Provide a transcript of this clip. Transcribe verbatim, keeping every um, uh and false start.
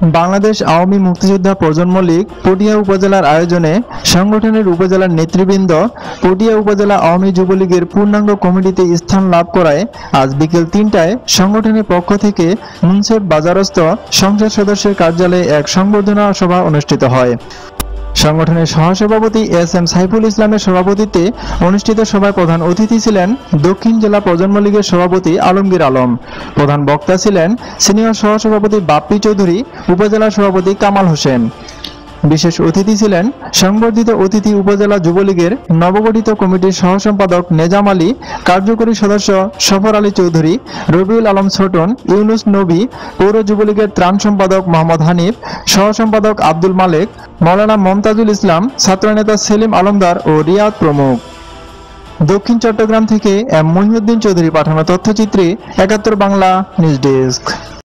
বাংলাদেশ আওয়ামী মুক্তিযোদ্ধা প্রজন্ম লীগ পটিয়া উপজেলার আয়োজনে সংগঠনের উপজেলার নেতৃবৃন্দ পটিয়া উপজেলা আওয়ামী যুবলীগের পূর্ণাঙ্গ কমিটিতে স্থান লাভ করায় আজ বিকেল তিনটায় সংগঠনের পক্ষ থেকে মুন্সেফ বাজারস্থ সংসদ সদস্যের কার্যালয়ে এক সংবর্ধনা সভা অনুষ্ঠিত হয়। সংগঠনের সহসভাপতি এস এম সাইফুল ইসলামের সভাপতিত্বে অনুষ্ঠিত সভায় প্রধান অতিথি ছিলেন দক্ষিণ জেলা প্রজন্ম লীগের সভাপতি আলমগীর আলম। প্রধান বক্তা ছিলেন সিনিয়র সহসভাপতি বাপ্পি চৌধুরী, উপজেলা সভাপতি কামাল হোসেন। বিশেষ অতিথি ছিলেন সংবর্ধিত অতিথি উপজেলা যুবলীগের নবগঠিত কমিটির সহ সম্পাদক নেজাম আলী, কার্যকরী সদস্য সফর আলী চৌধুরী, রবিউল আলম ছোটন, ইউনুস নবী, পৌর যুবলীগের ত্রাণ সম্পাদক মোহাম্মদ হানিফ, সহ সম্পাদক আব্দুল মালেক, মাওলানা মমতাজুল ইসলাম, ছাত্রনেতা সেলিম আলমদার ও রিয়াদ প্রমুখ। দক্ষিণ চট্টগ্রাম থেকে এম মহিউদ্দিন চৌধুরী পাঠানো তথ্যচিত্রে একাত্তর বাংলা নিউজ ডেস্ক।